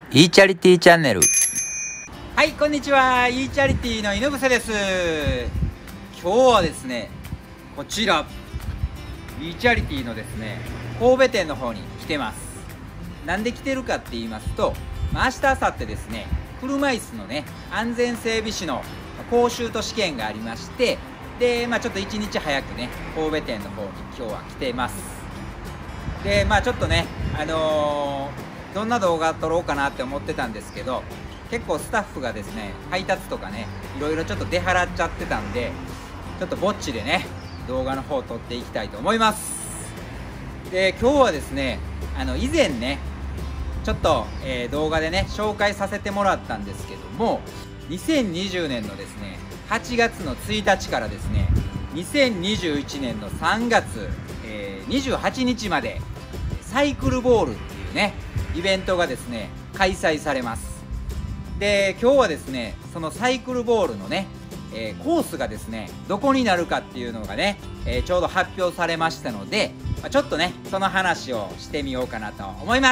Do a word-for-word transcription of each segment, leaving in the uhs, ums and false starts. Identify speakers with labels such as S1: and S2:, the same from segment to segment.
S1: e チャリティーチャンネル。
S2: はい、こんにちは。 e チャリティーの井上です。今日はですね、こちら e チャリティーのですね神戸店の方に来てます。なんで来てるかって言いますと、まあ、明日明後日ですね、車椅子のね安全整備士の講習と試験がありまして、で、まあ、ちょっと一日早くね神戸店の方に今日は来てます。で、まあちょっとねあのーどんな動画撮ろうかなって思ってたんですけど、結構スタッフがですね配達とかねいろいろちょっと出払っちゃってたんで、ちょっとぼっちでね動画の方を撮っていきたいと思います。で、今日はですねあの以前ねちょっと、えー、動画でね紹介させてもらったんですけども、にせんにじゅうねんのですねはちがつのついたちからですねにせんにじゅういちねんのさんがつ、えー、にじゅうはちにちまでサイクルボールっていうねイベントがですね開催されます。で、今日はですねそのサイクルボールのね、えー、コースがですねどこになるかっていうのがね、えー、ちょうど発表されましたので、まあ、ちょっとねその話をしてみようかなと思います。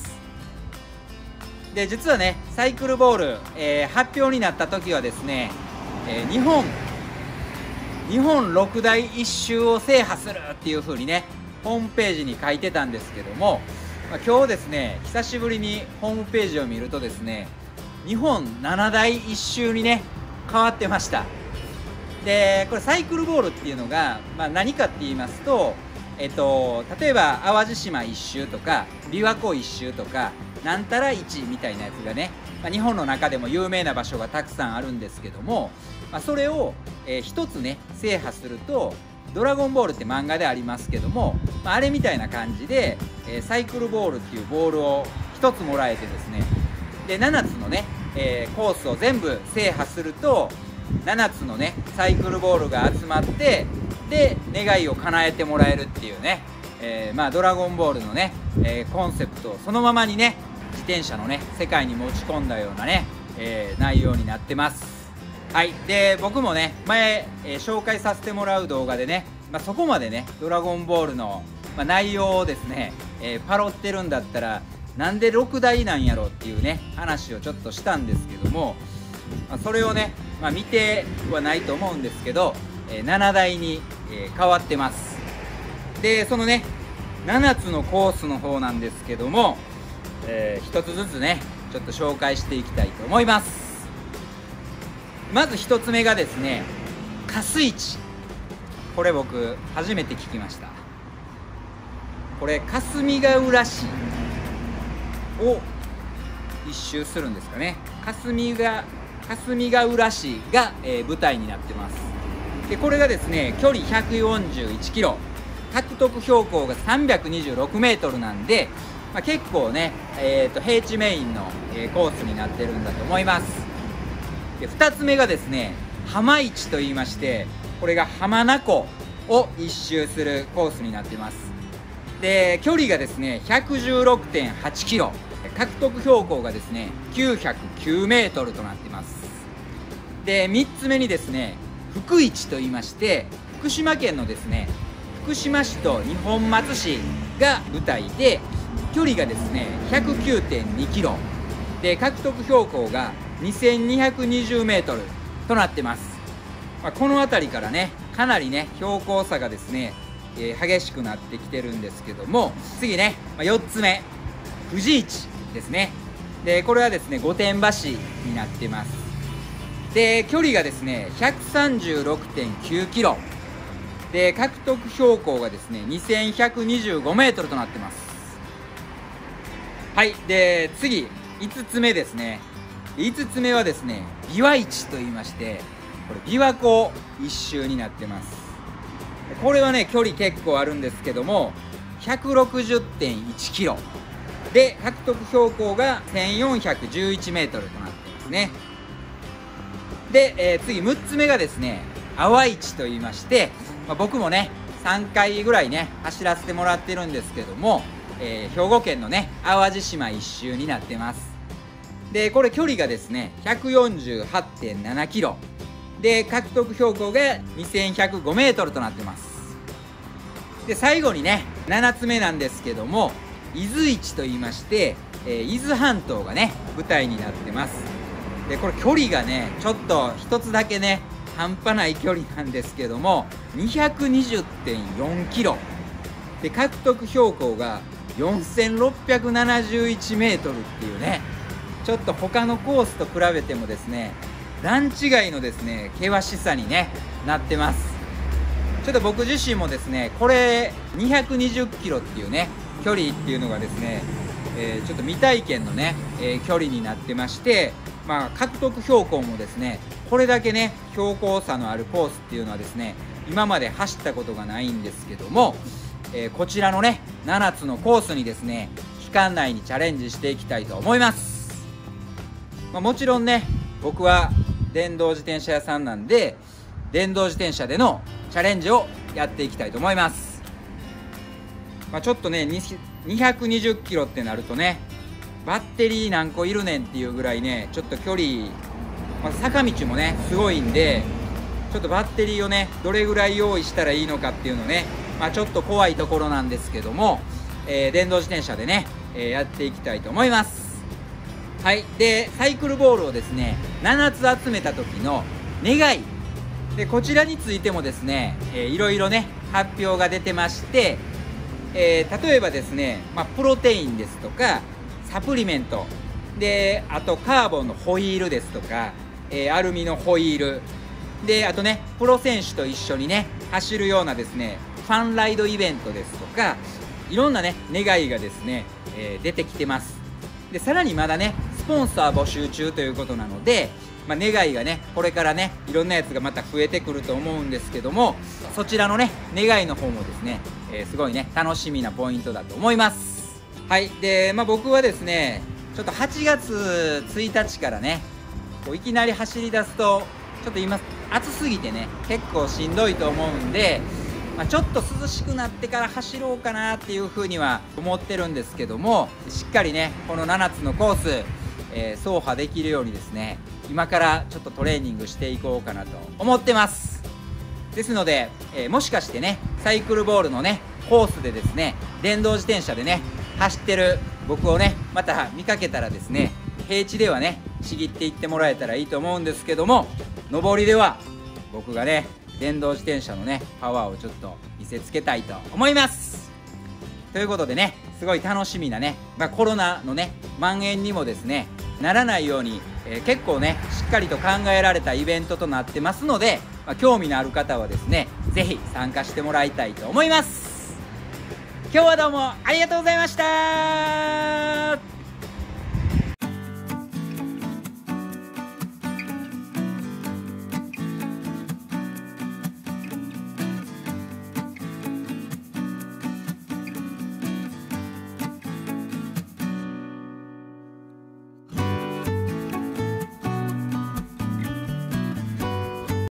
S2: で、実はねサイクルボール、えー、発表になった時はですね、えー、日本日本六大一周を制覇するっていう風にねホームページに書いてたんですけども、まあ、今日ですね久しぶりにホームページを見るとですね日本七大一周にね変わってました。で、これサイクルボールっていうのが、まあ、何かって言いますと、えっと、例えば淡路島一周とか琵琶湖一周とかなんたら市みたいなやつがね、まあ、日本の中でも有名な場所がたくさんあるんですけども、まあ、それを、えー、一つね制覇するとドラゴンボールって漫画でありますけども、まあ、あれみたいな感じで、えー、サイクルボールっていうボールをひとつもらえてですね、でななつのね、えー、コースを全部制覇するとななつのねサイクルボールが集まって、で願いを叶えてもらえるっていうね、えー、まあドラゴンボールのね、えー、コンセプトをそのままにね自転車のね世界に持ち込んだようなね、えー、内容になってます。はい、で僕もね前、えー、紹介させてもらう動画でね、まあ、そこまでねドラゴンボールの、まあ、内容をですね、えー、パロってるんだったらなんでろくだいなんやろっていうね話をちょっとしたんですけども、まあ、それをね、まあ、見てはないと思うんですけど、えー、ななだいに、えー、変わってます。で、そのねななつのコースの方なんですけども、えー、ひとつずつねちょっと紹介していきたいと思います。まずひとつめがですね霞市。これ僕初めて聞きました。これ霞ヶ浦市を一周するんですかね。霞ヶ霞ヶ浦市が、えー、舞台になってます。で、これがですね距離ひゃくよんじゅういちキロ、獲得標高がさんびゃくにじゅうろくメートルなんで、まあ、結構ね、えー、と平地メインの、えー、コースになってるんだと思います。で、ふたつめがですね浜市と言いまして、これが浜名湖を一周するコースになってます。で、距離がですね ひゃくじゅうろくてんはちキロ、獲得標高がですねきゅうひゃくきゅうメートルとなっています。で、みっつめにですね福市と言いまして、福島県のですね福島市と二本松市が舞台で、距離がですね ひゃくきゅうてんにキロで、獲得標高がにせんにひゃくにじゅうメートルとなってます。まあ、この辺りからねかなりね標高差がですね、えー、激しくなってきてるんですけども、次ね、まあ、よっつめ富士市ですね。で、これはですね御殿場市になってます。で、距離がですね ひゃくさんじゅうろくてんきゅうキロで、獲得標高がですねにせんひゃくにじゅうごメートルとなってます。はい、で次いつつめですね。いつつめはですね琵琶市と言いまして、これ琵琶湖一周になってます。これはね距離結構あるんですけども ひゃくろくじゅってんいちキロで、獲得標高がせんよんひゃくじゅういちメートルとなってますね。で、えー、次むっつめがですね阿波市と言いまして、まあ、僕もねさんかいぐらいね走らせてもらってるんですけども、えー、兵庫県のね淡路島一周になってます。で、これ距離がですね ひゃくよんじゅうはちてんななキロで、獲得標高がにせんひゃくごメートルとなってます。で、最後にねななつめなんですけども伊豆市と言いまして、 えー、伊豆半島がね舞台になってます。でこれ距離がねちょっと一つだけね半端ない距離なんですけども にひゃくにじゅってんよんキロで獲得標高がよんせんろっぴゃくななじゅういちメートルっていうね、ちょっと他のコースと比べてもですね段違いのですね険しさに、ね、なってます。ちょっと僕自身もですねこれにひゃくにじゅっキロっていうね距離っていうのがですね、えー、ちょっと未体験のね、えー、距離になってまして、まあ、獲得標高もですねこれだけね標高差のあるコースっていうのはですね今まで走ったことがないんですけども、えー、こちらのねななつのコースにですね期間内にチャレンジしていきたいと思います。まあ、もちろんね僕は電動自転車屋さんなんで電動自転車でのチャレンジをやっていきたいと思います。まあ、ちょっとねにひゃくにじゅっキロってなるとねバッテリー何個いるねんっていうぐらいねちょっと距離、まあ、坂道もねすごいんでちょっとバッテリーをねどれぐらい用意したらいいのかっていうのね、まあ、ちょっと怖いところなんですけども、えー、電動自転車でね、えー、やっていきたいと思います。はい、でサイクルボールをですねななつ集めた時の願いでこちらについてもですね、えー、いろいろね発表が出てまして、えー、例えばですね、まあ、プロテインですとかサプリメントであとカーボンのホイールですとか、えー、アルミのホイールであとねプロ選手と一緒にね走るようなですねファンライドイベントですとかいろんなね願いがですね、えー、出てきてます。でさらにまだねスポンサー募集中ということなので、まあ、願いがねこれからねいろんなやつがまた増えてくると思うんですけどもそちらのね願いの方もですね、えー、すごいね楽しみなポイントだと思います。はいで、まあ、僕はですねちょっとはちがつついたちからねこういきなり走り出すとちょっと今暑すぎてね結構しんどいと思うんで、まあ、ちょっと涼しくなってから走ろうかなっていうふうには思ってるんですけどもしっかりねこのななつのコース、えー、走破できるようにですね今からちょっとトレーニングしていこうかなと思ってます。ですので、えー、もしかしてねサイクルボールのねコースでですね電動自転車でね走ってる僕をねまた見かけたらですね平地ではねちぎっていってもらえたらいいと思うんですけども上りでは僕がね電動自転車のねパワーをちょっと見せつけたいと思います。ということでねすごい楽しみなね、まあ、コロナのね蔓延にもですねならないように、えー、結構ねしっかりと考えられたイベントとなってますので、まあ、興味のある方はですね是非参加してもらいたいと思います。今日はどうもありがとうございました。